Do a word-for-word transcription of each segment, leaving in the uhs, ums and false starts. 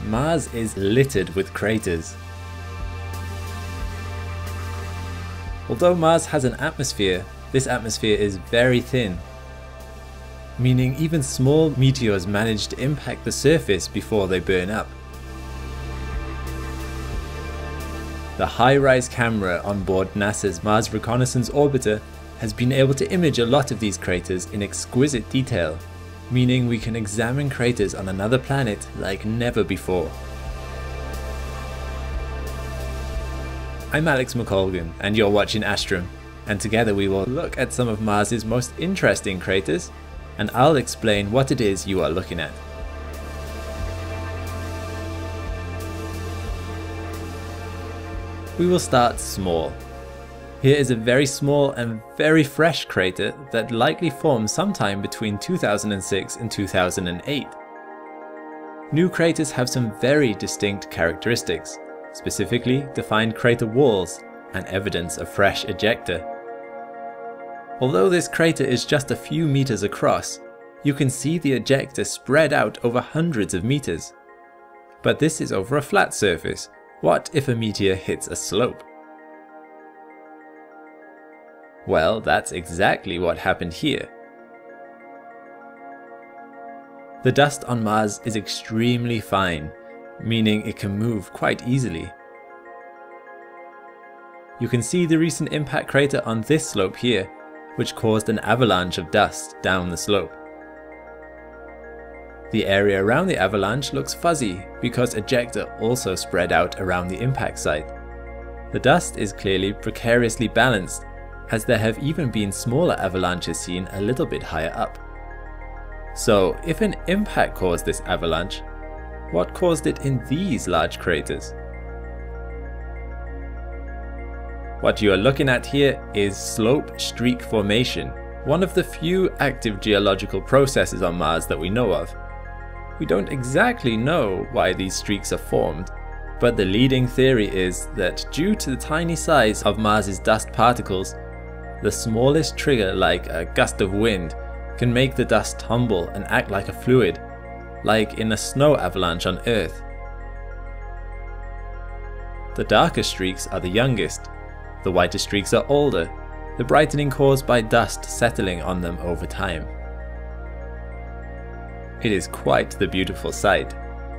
Mars is littered with craters. Although Mars has an atmosphere, this atmosphere is very thin, meaning even small meteors manage to impact the surface before they burn up. The HiRISE camera on board NASA's Mars Reconnaissance Orbiter has been able to image a lot of these craters in exquisite detail, meaning we can examine craters on another planet like never before. I'm Alex McColgan and you're watching Astrum, and together we will look at some of Mars's most interesting craters, and I'll explain what it is you are looking at. We will start small. Here is a very small and very fresh crater that likely formed sometime between two thousand six and two thousand eight. New craters have some very distinct characteristics, specifically defined crater walls and evidence of fresh ejecta. Although this crater is just a few meters across, you can see the ejecta spread out over hundreds of meters. But this is over a flat surface. What if a meteor hits a slope? Well, that's exactly what happened here. The dust on Mars is extremely fine, meaning it can move quite easily. You can see the recent impact crater on this slope here, which caused an avalanche of dust down the slope. The area around the avalanche looks fuzzy because ejecta also spread out around the impact site. The dust is clearly precariously balanced, as there have even been smaller avalanches seen a little bit higher up. So if an impact caused this avalanche, what caused it in these large craters? What you are looking at here is slope streak formation, one of the few active geological processes on Mars that we know of. We don't exactly know why these streaks are formed, but the leading theory is that due to the tiny size of Mars's dust particles, the smallest trigger, like a gust of wind, can make the dust tumble and act like a fluid, like in a snow avalanche on Earth. The darker streaks are the youngest, the whiter streaks are older, the brightening caused by dust settling on them over time. It is quite the beautiful sight.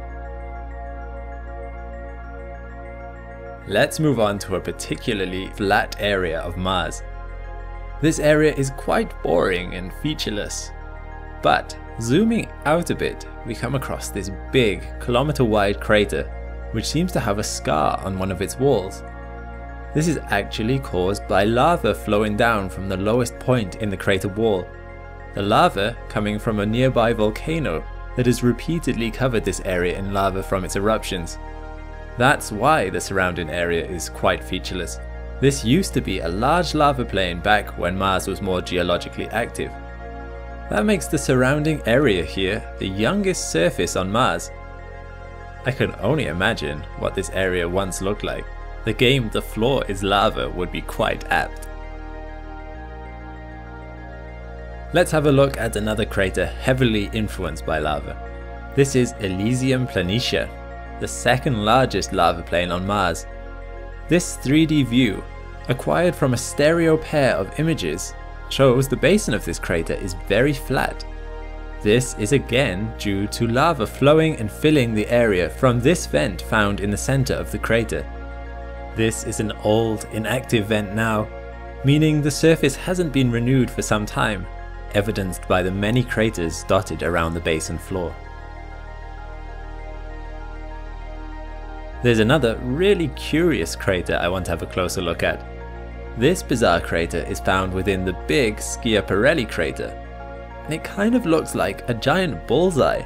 Let's move on to a particularly flat area of Mars. This area is quite boring and featureless, but zooming out a bit, we come across this big, kilometer-wide crater, which seems to have a scar on one of its walls. This is actually caused by lava flowing down from the lowest point in the crater wall. The lava coming from a nearby volcano that has repeatedly covered this area in lava from its eruptions. That's why the surrounding area is quite featureless. This used to be a large lava plain back when Mars was more geologically active. That makes the surrounding area here the youngest surface on Mars. I can only imagine what this area once looked like. The game "The Floor is Lava" would be quite apt. Let's have a look at another crater heavily influenced by lava. This is Elysium Planitia, the second largest lava plain on Mars. This three D view, acquired from a stereo pair of images, shows the basin of this crater is very flat. This is again due to lava flowing and filling the area from this vent found in the center of the crater. This is an old, inactive vent now, meaning the surface hasn't been renewed for some time, evidenced by the many craters dotted around the basin floor. There's another really curious crater I want to have a closer look at. This bizarre crater is found within the big Pirelli Crater, and it kind of looks like a giant bullseye.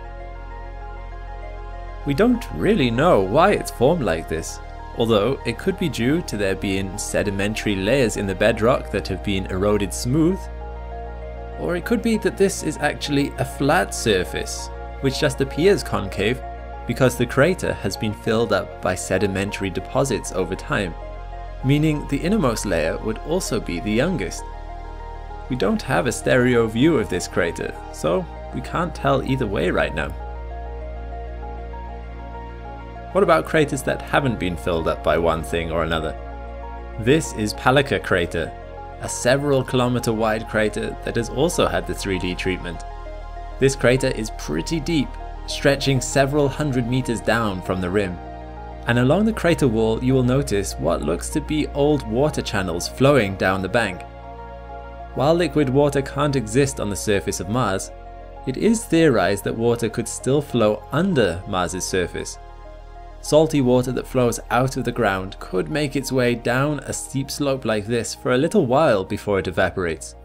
We don't really know why it's formed like this, although it could be due to there being sedimentary layers in the bedrock that have been eroded smooth, or it could be that this is actually a flat surface, which just appears concave because the crater has been filled up by sedimentary deposits over time, meaning the innermost layer would also be the youngest. We don't have a stereo view of this crater, so we can't tell either way right now. What about craters that haven't been filled up by one thing or another? This is Pirelli Crater, a several kilometer wide crater that has also had the three D treatment. This crater is pretty deep, stretching several hundred meters down from the rim. And along the crater wall you will notice what looks to be old water channels flowing down the bank. While liquid water can't exist on the surface of Mars, it is theorized that water could still flow under Mars's surface. Salty water that flows out of the ground could make its way down a steep slope like this for a little while before it evaporates.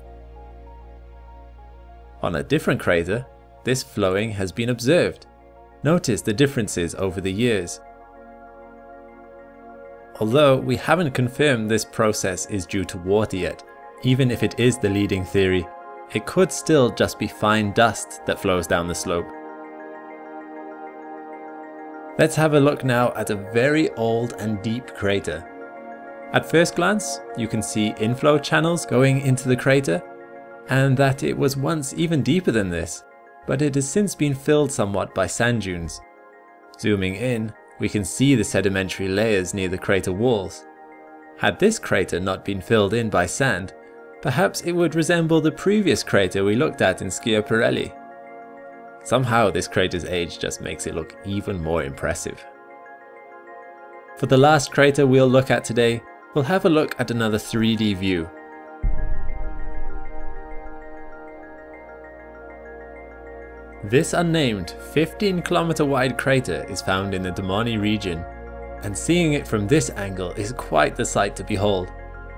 On a different crater, this flowing has been observed. Notice the differences over the years. Although we haven't confirmed this process is due to water yet, even if it is the leading theory, it could still just be fine dust that flows down the slope. Let's have a look now at a very old and deep crater. At first glance, you can see inflow channels going into the crater, and that it was once even deeper than this, but it has since been filled somewhat by sand dunes. Zooming in, we can see the sedimentary layers near the crater walls. Had this crater not been filled in by sand, perhaps it would resemble the previous crater we looked at in Pirelli. Somehow this crater's age just makes it look even more impressive. For the last crater we'll look at today, we'll have a look at another three D view. This unnamed fifteen kilometer wide crater is found in the Domane region, and seeing it from this angle is quite the sight to behold.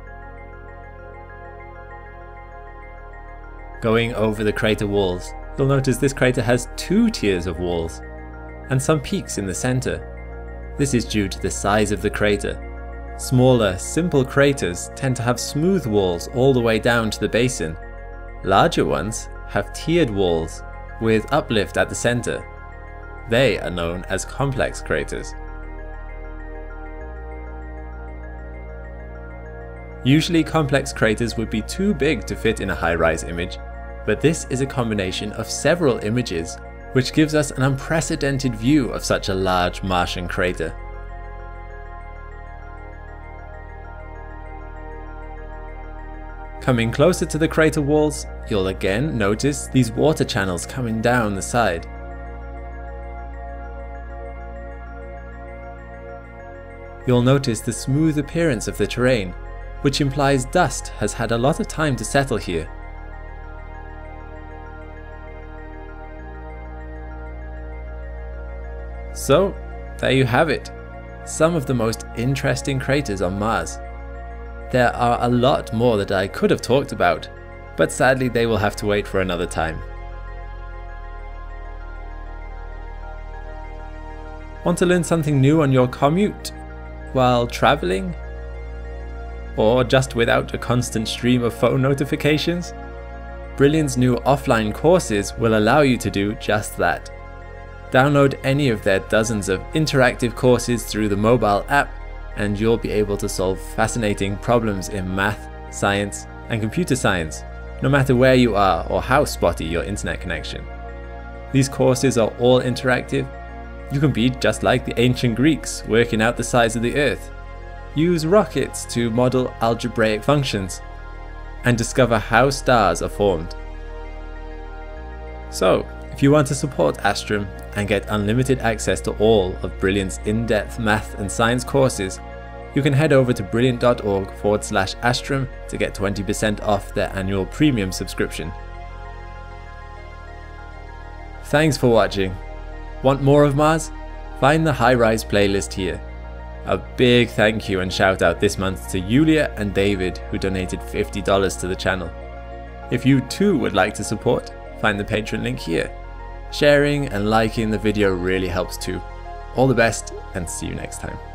Going over the crater walls, you'll notice this crater has two tiers of walls, and some peaks in the center. This is due to the size of the crater. Smaller, simple craters tend to have smooth walls all the way down to the basin. Larger ones have tiered walls with uplift at the center. They are known as complex craters. Usually complex craters would be too big to fit in a HiRISE image, but this is a combination of several images, which gives us an unprecedented view of such a large Martian crater. Coming closer to the crater walls, you'll again notice these water channels coming down the side. You'll notice the smooth appearance of the terrain, which implies dust has had a lot of time to settle here. So, there you have it, some of the most interesting craters on Mars. There are a lot more that I could have talked about, but sadly they will have to wait for another time. Want to learn something new on your commute, while traveling, or just without a constant stream of phone notifications? Brilliant's new offline courses will allow you to do just that. Download any of their dozens of interactive courses through the mobile app, and you'll be able to solve fascinating problems in math, science, and computer science, no matter where you are or how spotty your internet connection. These courses are all interactive. You can be just like the ancient Greeks working out the size of the Earth, use rockets to model algebraic functions, and discover how stars are formed. So, if you want to support Astrum and get unlimited access to all of Brilliant's in-depth math and science courses, you can head over to brilliant.org forward slash Astrum to get twenty percent off their annual premium subscription. Thanks for watching. Want more of Mars? Find the HiRISE playlist here. A big thank you and shout out this month to Yulia and David, who donated fifty dollars to the channel. If you too would like to support, find the Patreon link here. Sharing and liking the video really helps too. All the best, and see you next time.